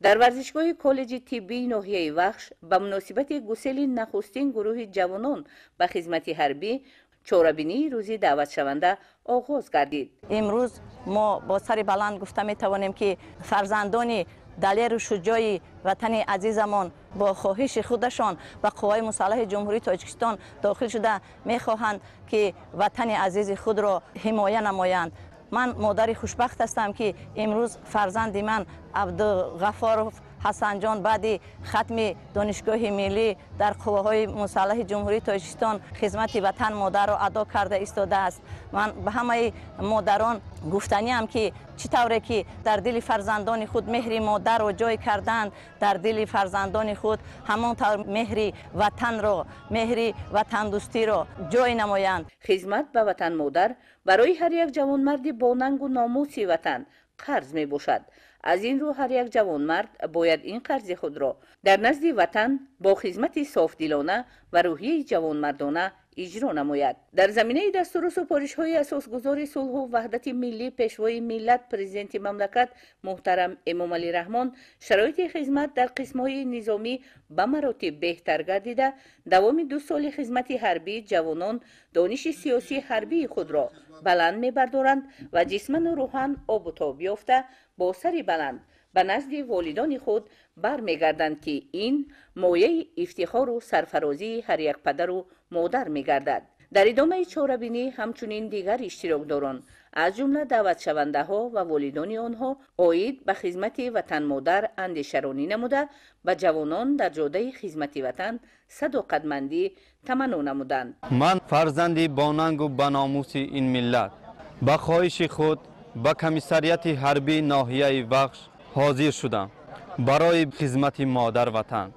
در ورزشگاه کالج طبی ناحیه وخش به مناسبت گسیل نخستین گروه جوانان به خدمت حربی چوربینی روزی دعوت شونده آغاز گردید. امروز ما با سر بلند گفته می توانیم که فرزندان دلیر و شجاع وطن عزیزمان با خواهش خودشان به قوای مسلح جمهوری تاجیکستان داخل شده می خواهند که وطن عزیز خود را حمایت نمایند. من مادر خوشبخت هستم که امروز فرزند من عبدالغفار حسن جان بعد ختم دانشگاه ملی در قواهای مسلح جمهوری تاجیکستان خدمت وطن مادر را ادا کرده ایستاده است. من به همه مادران گفتنی ام که چطوره که در دل فرزندان خود مهر مادر را جای کردند، در دل فرزندان خود همانطور مهر وطن را، مهر وطن دوستی را جای نمایند. خدمت به وطن مادر برای هر یک جوانمرد با ننگ و ناموس وطن قرض می باشد. از این رو هر یک جوانمرد باید این قرض خود را در نزد وطن با خدمت صافدلانه و روحیه جوانمردانه اجرا نماید. در زمینه دستور و سپارش‌های اساسگذار صلح و وحدت ملی پیشوای ملت پرزیدنت مملکت محترم امام علی رحمان شرایط خدمت در قسم‌های نظامی به مراتب بهتر گردیده دوام 2 سال خدمت حربی جوانان دانش سیاسی حربی خود را بلند می‌بردارند و جسماً و روحاً آب و تاب یافته با سری بلند به نزد والدان خود برمیگردند که این مایه افتخار و سرفرازی هر یک پدر و مادر میگردد. در ادامه چاره‌بینی همچنین دیگر اشتراکداران از جمله دعوت شونده ها و والدان آنها عاید به خدمت وطن مادر اندیشه‌رانی نموده به جوانان در جاده خدمت وطن صداقتمندی تمنا نمودند. من فرزندی با ننگ و با ناموس این ملت به خواهش خود به کمیسریت حربی ناحیه وخش حاضر شدم برای خدمت مادر وطن.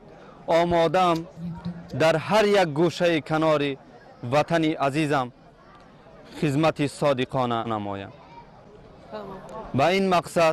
آمادم در هر یک گوشه کنار وطن عزیزم خدمت صادقانه نمایم. با این مقصد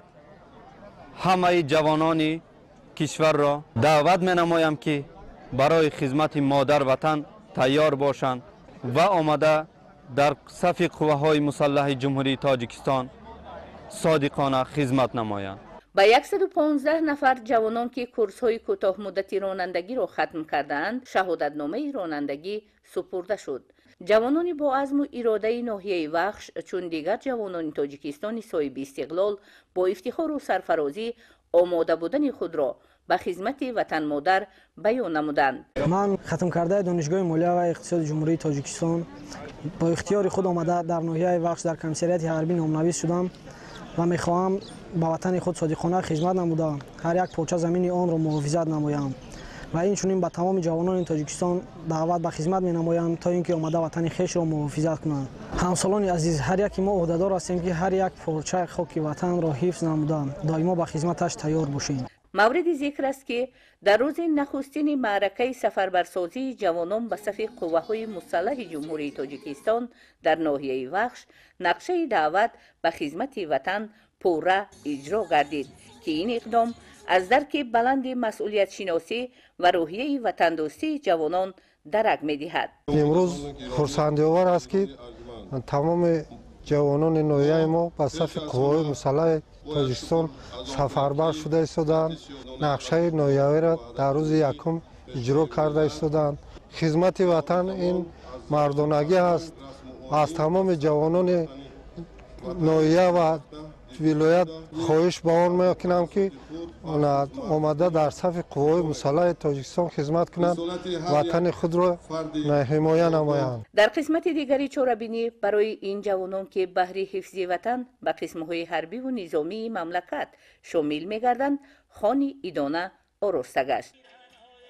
همه جوانان کشور را دعوت می نمایم که برای خدمت مادر وطن تیار باشند و آمده در صف قواهای مسلح جمهوری تاجیکستان صادقانه خدمت نمایند. به 115 نفر جوانان که کورس‌های کوتاه مدتی رانندگی را ختم کردند شهادتنامه رانندگی سپرده شد. جوانان با عزم و اراده ناحیه وخش چون دیگر جوانان تاجیکستان صاحب استقلال با افتخار و سرفرازی آماده بودن خود را به خدمت وطن مادر بیان نمودند. من ختم کرده دانشگاه مالیه و اقتصاد جمهوری تاجیکستان با اختیار خود آمده در ناحیه وخش در کمیسریت حربی نامنویس شدم و میخواهم به وطن خود صادقانه خدمت نموده هر یک پارچه زمین آن را محافظت نمایم و این چنین به تمام جوانان تاجیکستان دعوت به خدمت می نمایم تا اینکه آمده وطن خویش را محافظت کنند. همسالان عزیز، هر یک ما عهدهدار هستیم که هر یک پارچه خاک وطن را حفظ نمودن دائما به خدمتش تیار باشیم. مورد ذکر است که در روز نخستین معرکه سفربرسازی جوانان به صف قواهای مسلح جمهوری تاجیکستان در ناحیه وخش نقشه دعوت به خدمت وطن پوره اجرا گردید که این اقدام از درک بلند مسئولیت شناسی و روحیه وطن دوستی جوانان درک می‌دهد. امروز خرسندی آور است که تمام جوانان ناحیه ما به صف قوای مسلح تاجیکستان سفربر شده ایستادند. نقشه ناحیه را در روز یکم اجرا کرده ایستادند. خدمت وطن این مردانگی است. از تمام جوانان ناحیه و ولایت خواهش به آن میکنم که آمده در صف قوای مسلح تاجیکستان خدمت کنند وطن خود را حمایت نمایند. در قسمت دیگری چاره‌بینی برای این جوانان که بهر حفظ وطن به قسم‌های حربی و نظامی مملکت شامل می‌گردند خانه ایدانه آراسته گشت.